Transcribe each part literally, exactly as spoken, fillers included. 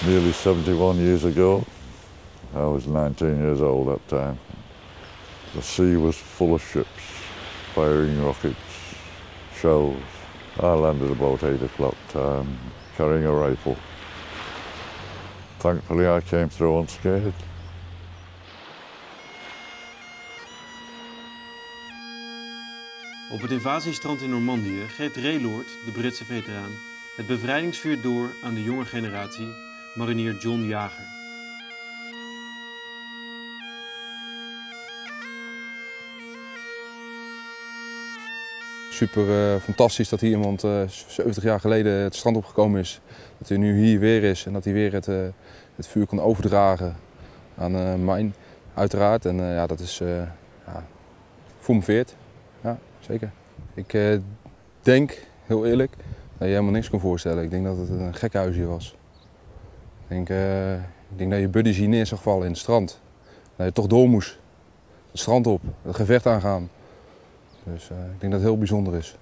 nearly seventy-one years ago. I was nineteen years old that time. The sea was full of ships, firing rockets, shells. I landed about eight o'clock time, carrying a rifle. Thankfully I came through unscathed. Op het invasiestrand in Normandië geeft Ray Lord, de Britse veteraan, het bevrijdingsvuur door aan de jonge generatie, marinier John Jager. Super uh, fantastisch dat hier iemand uh, zeventig jaar geleden het strand opgekomen is. Dat hij nu hier weer is en dat hij weer het, uh, het vuur kan overdragen aan uh, mijn, uiteraard. En uh, ja, dat is, uh, ja, voel me veert. Ja, zeker. Ik uh, denk, heel eerlijk, dat je helemaal niks kon voorstellen. Ik denk dat het een gekhuis hier was. Ik denk, uh, ik denk dat je buddies hier neer zag vallen in het strand. Dat je toch door moest. Het strand op, het gevecht aangaan. Dus uh, ik denk dat het heel bijzonder is.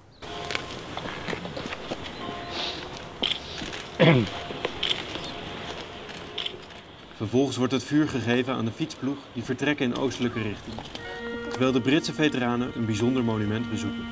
Vervolgens wordt het vuur gegeven aan de fietsploeg die vertrekken in oostelijke richting, terwijl de Britse veteranen een bijzonder monument bezoeken.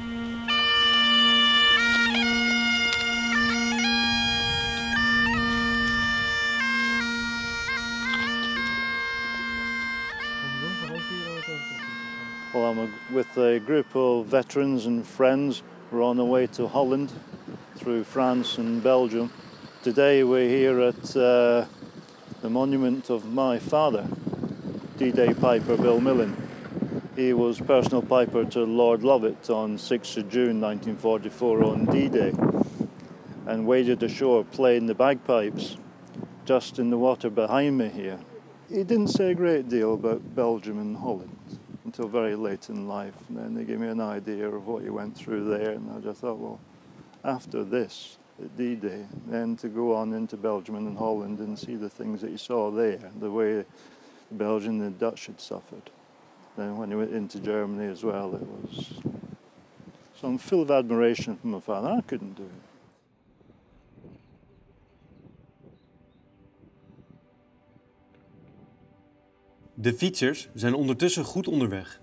Well, I'm with a group of veterans and friends. We're on our way to Holland through France and Belgium. Today we're here at uh, the monument of my father, D-Day Piper Bill Millen. He was personal piper to Lord Lovett on sixth of June nineteen forty-four on D-Day and waded ashore playing the bagpipes just in the water behind me here. He didn't say a great deal about Belgium and Holland until very late in life, and then they gave me an idea of what he went through there, and I just thought, well, after this, at D-Day, then to go on into Belgium and Holland and see the things that he saw there, the way the Belgian and the Dutch had suffered. Then when he went into Germany as well, it was... So I'm full of admiration for my father. I couldn't do it. De fietsers zijn ondertussen goed onderweg.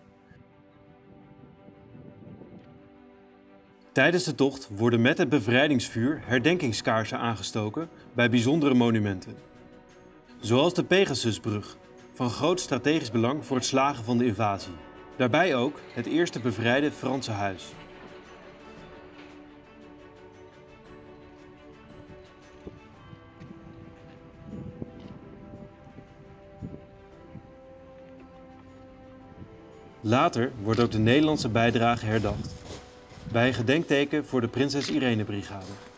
Tijdens de tocht worden met het bevrijdingsvuur herdenkingskaarsen aangestoken bij bijzondere monumenten. Zoals de Pegasusbrug, van groot strategisch belang voor het slagen van de invasie. Daarbij ook het eerste bevrijde Franse huis. Later wordt ook de Nederlandse bijdrage herdacht, bij een gedenkteken voor de Prinses Irene Brigade.